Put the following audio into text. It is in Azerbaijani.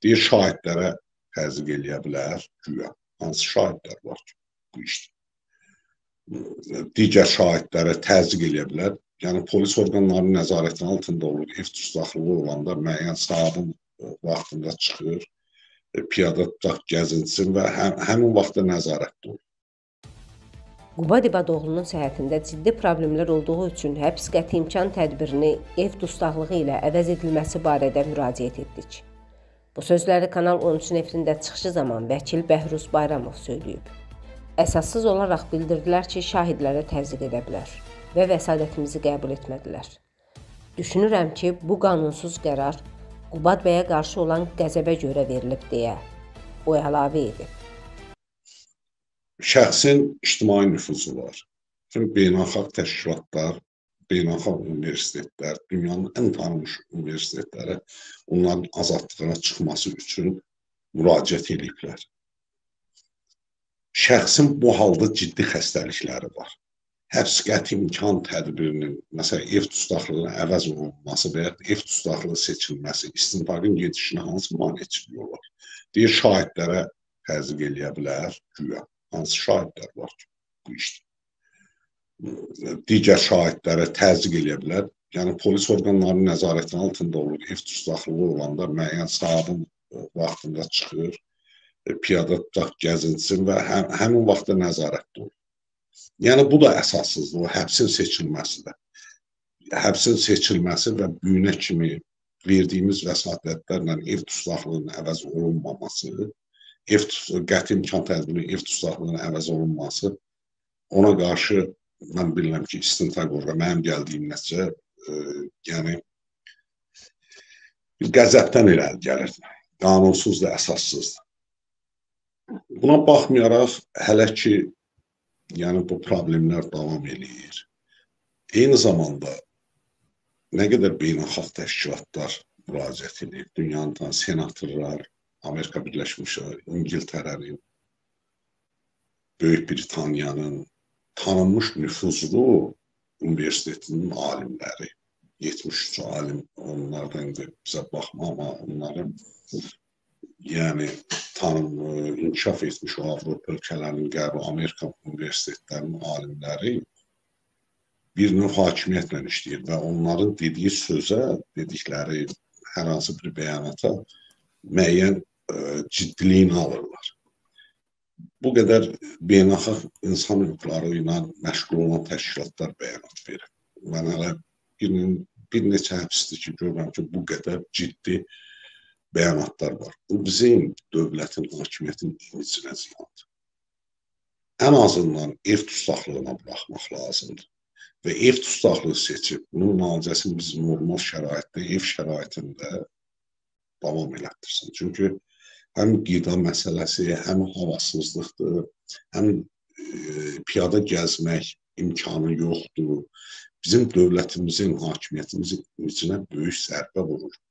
Deyir, şahidlərə təzyiq eləyə bilər, güya. Hansı şahidlər var ki, bu işdə? Digər şahidlərə təzyiq eləyə bilər. Yəni, polis orqanlarının nəzarəti altında olur. Ev tutsaxlığı olanda müəyyən saatın vaxtında çıxır, piyada tutaq gəzinsin və həmin vaxtda nəzarətdə olur. Qubad İbadoğlu'nun səhhətində ciddi problemlər olduğu üçün həbs qəti imkan tədbirini ev dustaqlığı ilə əvəz edilməsi barədə müraciət etdik. Bu sözləri Kanal 13-ün efirində çıxışı zaman vəkil Bəhruz Bayramov söyləyib. Əsassız olaraq bildirdilər ki, şahidlərə təzyiq edə bilər və vəsadətimizi qəbul etmədilər. Düşünürəm ki, bu qanunsuz qərar Qubad bəyə qarşı olan qəzəbə görə verilib deyə o əlavə edib. Şəxsin ictimai nüfuzu var. Çünki beynəlxalq təşkilatlar, beynəlxalq universitetlər, dünyanın ən tanınmış universitetləri onların azadlığına çıxması üçün müraciət ediblər. Şəxsin bu halda ciddi xəstəlikləri var. Həbs qəti imkan tədbirinin, məsələn, ev tutsaxlığına əvəz olunması və ya ev tutsaxlığı seçilməsi, istintaqın gedişinə hansı maneçiliyi olur? Deyir, şahidlərə təzyiq eləyə bilər, güya. Hansı şahidlər var ki, bu işdə? Digər şahidlərə təzyiq eləyə bilər. Yəni, polis orqanlarının nəzarəti altında olur. Ev tutsaxlığı olanda müəyyən saatın vaxtında çıxır, piyada tutaq gəzinsin və həmin vaxtda nəzarətdə olur. Yəni, bu da əsassızdır, o həbsin seçilməsidir. Həbsin seçilməsi və büyünə kimi verdiyimiz vəsatətlərlə ev tutsaxlığının əvəz olunmaması, qəti imkan tədbirinin ev tutsaxlığının əvəz olunması, ona qarşı mən bilirəm ki, istintaq orqanı, mənim gəldiyim nəticə, yəni, bir qəzəbdən irəli gəlir. Qanunsuzdur, əsassızdır. Buna baxmayaraq, hələ ki, yəni, bu problemlər davam edir. Eyni zamanda, nə qədər beynəlxalq təşkilatlar müraciət edir, dünyanın senatorlar, Amerika Birləşmiş İngiltərənin, Böyük Britaniyanın tanınmış nüfuzlu universitetinin alimləri, 73 alim, onlardan bizə baxma, amma onların yəni inkişaf etmiş o Avropa ölkələrinin qərbi Amerika universitetlərinin alimləri bir növ hakimiyyətlə işləyir və onların dediyi sözə, dedikləri hər hansı bir bəyanata müəyyən ciddiliyini alırlar. Bu qədər beynəlxalq insan hüquqları ilə məşğul olan təşkilatlar bəyanat verir. Mən hələ bir neçə həbsdir ki, görürəm ki, bu qədər ciddi bəyanatlar var. Bu bizim dövlətin, hakimiyyətin imicinə ziyandır. Ən azından ev tutsaxlığına buraxmaq lazımdır. Və ev tutsaxlığı seçib, bunun müalicəsini biz normal şəraitdə, ev şəraitində davam elətdirsin. Çünki həm qida məsələsi, həm havasızlıqdır, həm piyada gəzmək imkanı yoxdur. Bizim dövlətimizin, hakimiyyətimizin imicinə böyük zərbə vurur.